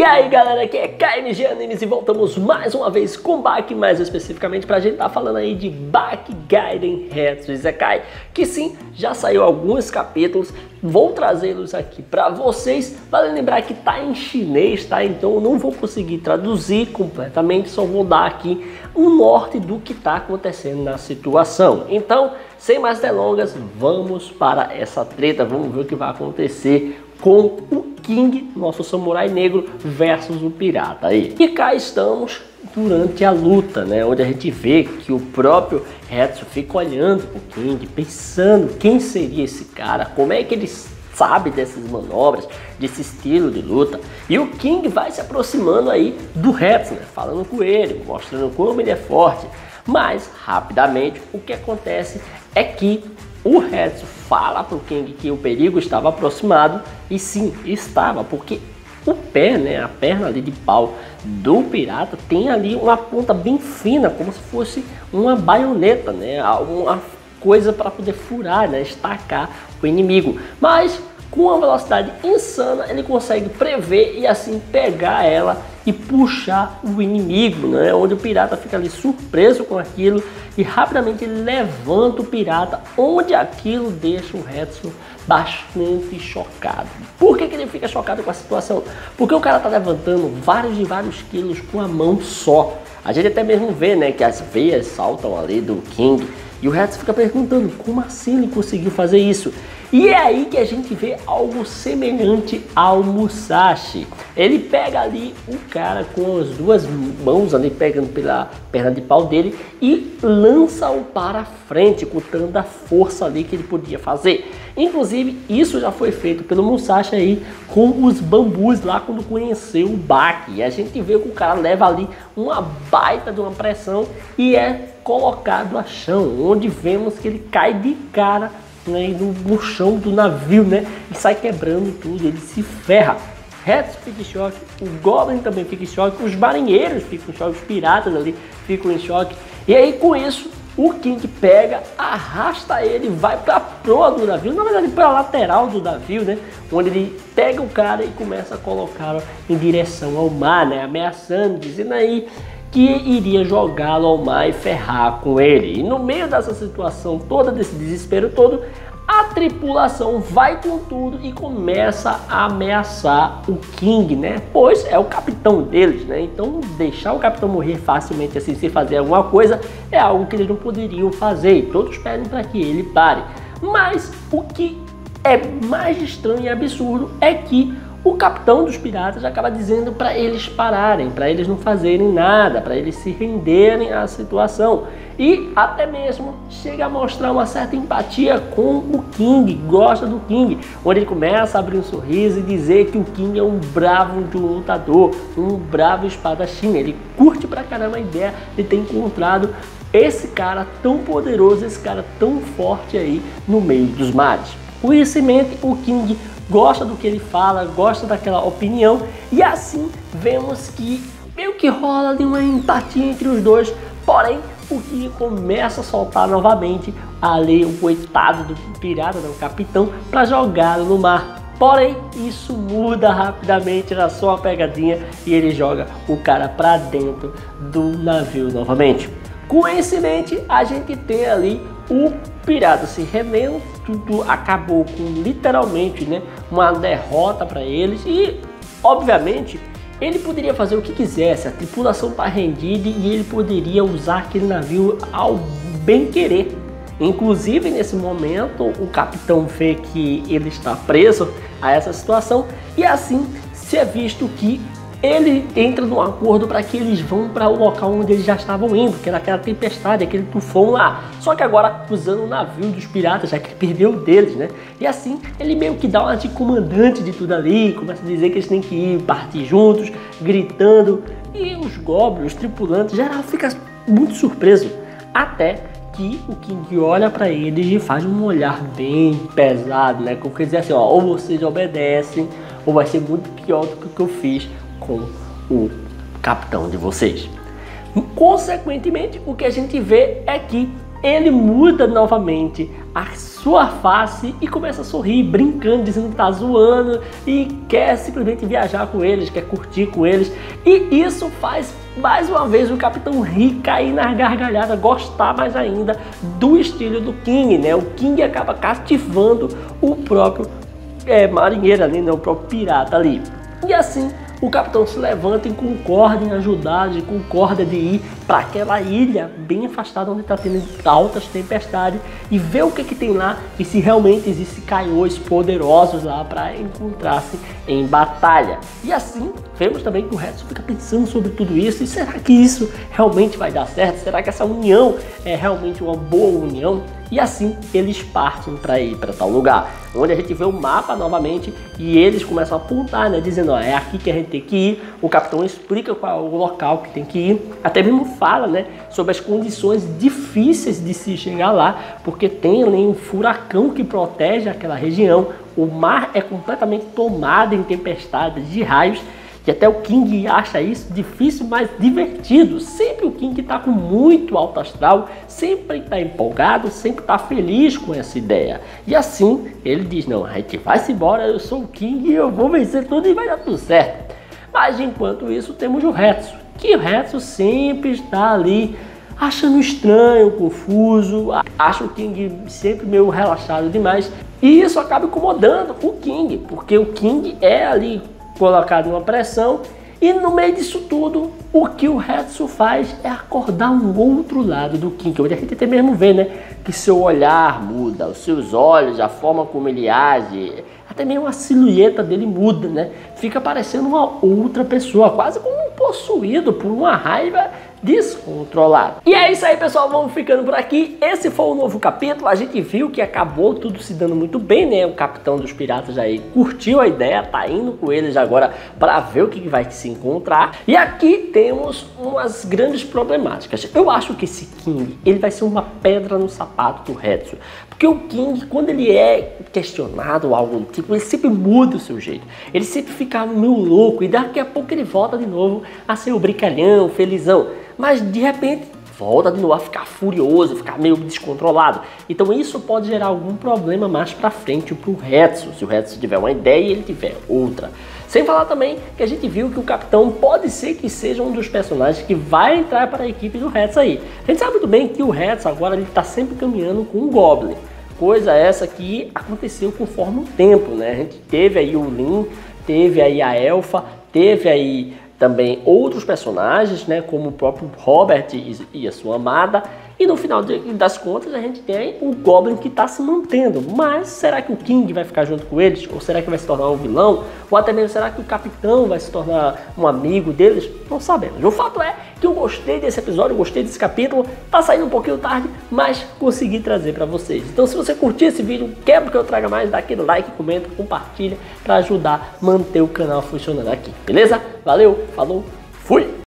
aí galera, aqui é KMG Animes e voltamos mais uma vez com Baki, mais especificamente pra gente tá falando aí de Baki Gaiden Hetsu Isekai, que sim, já saiu alguns capítulos, vou trazê-los aqui pra vocês. Vale lembrar que tá em chinês, tá? Então eu não vou conseguir traduzir completamente, só vou dar aqui um norte do que tá acontecendo na situação. Então, sem mais delongas, vamos para essa treta, vamos ver o que vai acontecer com o King, nosso samurai negro, versus o pirata aí. E cá estamos durante a luta, né, onde a gente vê que o próprio Hetsu fica olhando pro King, pensando quem seria esse cara, como é que ele sabe dessas manobras, desse estilo de luta. E o King vai se aproximando aí do Hetsu, né, falando com ele, mostrando como ele é forte. Mas, rapidamente, o que acontece é que o Hetsu fala para o King que o perigo estava aproximado, e sim, estava, porque o pé, né, a perna ali de pau do pirata tem ali uma ponta bem fina, como se fosse uma baioneta, né, uma coisa para poder furar, né, estacar o inimigo. Mas com uma velocidade insana ele consegue prever e assim pegar ela e puxar o inimigo, né? Onde o pirata fica ali surpreso com aquilo e rapidamente ele levanta o pirata, onde aquilo deixa o Hetsu bastante chocado. Por que ele fica chocado com a situação? Porque o cara tá levantando vários quilos com a mão só. A gente até mesmo vê, né, que as veias saltam ali do King e o Hetsu fica perguntando como assim ele conseguiu fazer isso. E é aí que a gente vê algo semelhante ao Musashi. Ele pega ali o cara com as duas mãos ali, pegando pela perna de pau dele e lança-o para frente, com tanta força ali que ele podia fazer. Inclusive, isso já foi feito pelo Musashi aí com os bambus lá quando conheceu o Baki. E a gente vê que o cara leva ali uma baita de uma pressão e é colocado a chão, onde vemos que ele cai de cara, né, no chão do navio, né, e sai quebrando tudo, ele se ferra. Hetsu fica em choque, o Goblin também fica em choque, os marinheiros ficam em choque, os piratas ali ficam em choque. E aí com isso o King pega, arrasta ele, vai para a proa do navio, na verdade para a lateral do navio, né, onde ele pega o cara e começa a colocá-lo em direção ao mar, né, ameaçando, dizendo aí que iria jogá-lo ao mar e ferrar com ele. E no meio dessa situação toda, desse desespero todo, a tripulação vai com tudo e começa a ameaçar o King, né? Pois é o capitão deles, né? Então deixar o capitão morrer facilmente assim, sem fazer alguma coisa, é algo que eles não poderiam fazer. E todos pedem para que ele pare. Mas o que é mais estranho e absurdo é que o capitão dos piratas acaba dizendo para eles pararem, para eles não fazerem nada, para eles se renderem à situação. E até mesmo chega a mostrar uma certa empatia com o King, gosta do King, onde ele começa a abrir um sorriso e dizer que o King é um bravo de um lutador, um bravo espadachim. Ele curte pra caramba a ideia de ter encontrado esse cara tão poderoso, esse cara tão forte aí no meio dos mares. Com isso em mente, o King gosta do que ele fala, gosta daquela opinião, e assim vemos que meio que rola ali uma empatia entre os dois. Porém, o King começa a soltar novamente ali o coitado do pirata, do capitão, para jogá-lo no mar. Porém, isso muda rapidamente, era só uma pegadinha e ele joga o cara para dentro do navio novamente. Com isso em mente, a gente tem ali o pirata se rendendo, tudo acabou com literalmente, né, uma derrota para eles e, obviamente, ele poderia fazer o que quisesse, a tripulação está rendida e ele poderia usar aquele navio ao bem querer. Inclusive, nesse momento, o capitão vê que ele está preso a essa situação e assim se é visto que ele entra num acordo para que eles vão para o local onde eles já estavam indo, que era aquela tempestade, aquele tufão lá. Só que agora usando o navio dos piratas, já que ele perdeu o deles, né? E assim ele meio que dá uma de comandante de tudo ali, começa a dizer que eles têm que ir partir juntos, gritando. E os goblins, os tripulantes, geral fica muito surpreso. Até que o King olha para eles e faz um olhar bem pesado, né? Como quer dizer assim, ó, ou vocês obedecem, ou vai ser muito pior do que o que eu fiz com o capitão de vocês. Consequentemente, o que a gente vê é que ele muda novamente a sua face e começa a sorrir, brincando, dizendo que tá zoando e quer simplesmente viajar com eles, quer curtir com eles. E isso faz mais uma vez o Capitão rir, cair na gargalhada, gostar mais ainda do estilo do King, né? O King acaba cativando o próprio marinheiro ali, né? O próprio pirata ali. E assim o Capitão se levanta e concorda em ajudar, concorda de ir para aquela ilha bem afastada onde está tendo altas tempestades e ver o que tem lá e se realmente existem caiôs poderosos lá para encontrar-se em batalha. E assim vemos também que o Hetsu fica pensando sobre tudo isso e será que isso realmente vai dar certo? Será que essa união é realmente uma boa união? E assim eles partem para ir para tal lugar, onde a gente vê o mapa novamente e eles começam a apontar, né, dizendo, ó, é aqui que a gente tem que ir. O Capitão explica qual é o local que tem que ir, até mesmo fala, né, sobre as condições difíceis de se chegar lá, porque tem ali um furacão que protege aquela região, o mar é completamente tomado em tempestades de raios. Que até o King acha isso difícil, mas divertido. Sempre o King está com muito alto astral, sempre está empolgado, sempre está feliz com essa ideia. E assim ele diz, não, a gente vai-se embora, eu sou o King e eu vou vencer tudo e vai dar tudo certo. Mas enquanto isso temos o Hetsu, que o Hetsu sempre está ali achando estranho, confuso, acha o King sempre meio relaxado demais. E isso acaba incomodando o King, porque o King é ali colocado numa pressão e no meio disso tudo o que o Hetsu faz é acordar um outro lado do King, onde a gente até mesmo vê, né, que seu olhar muda, os seus olhos, a forma como ele age, até mesmo a silhueta dele muda, né, fica parecendo uma outra pessoa, quase como um possuído por uma raiva descontrolado. E é isso aí, pessoal, vamos ficando por aqui. Esse foi o novo capítulo. A gente viu que acabou tudo se dando muito bem, né? O capitão dos piratas aí curtiu a ideia, tá indo com eles agora para ver o que vai se encontrar. E aqui temos umas grandes problemáticas. Eu acho que esse King, ele vai ser uma pedra no sapato do Hetsu. Porque o King, quando ele é questionado ou algo do tipo, ele sempre muda o seu jeito. Ele sempre fica meio louco e daqui a pouco ele volta de novo a ser o brincalhão, felizão. Mas de repente volta de novo a ficar furioso, ficar meio descontrolado. Então isso pode gerar algum problema mais pra frente pro Hetsu, se o Hetsu tiver uma ideia e ele tiver outra. Sem falar também que a gente viu que o Capitão pode ser que seja um dos personagens que vai entrar para a equipe do Hetsu aí. A gente sabe muito bem que o Hetsu agora ele tá sempre caminhando com um Goblin. Coisa essa que aconteceu conforme o tempo, né? A gente teve aí o Lin, teve aí a Elfa, teve aí também outros personagens, né, como o próprio Robert e a sua amada. E no final das contas a gente tem o Goblin que está se mantendo. Mas será que o King vai ficar junto com eles? Ou será que vai se tornar um vilão? Ou até mesmo será que o Capitão vai se tornar um amigo deles? Não sabemos. O fato é que eu gostei desse episódio, eu gostei desse capítulo. Tá saindo um pouquinho tarde, mas consegui trazer para vocês. Então se você curtiu esse vídeo, quer que eu traga mais, dá aquele like, comenta, compartilha para ajudar a manter o canal funcionando aqui. Beleza? Valeu, falou, fui!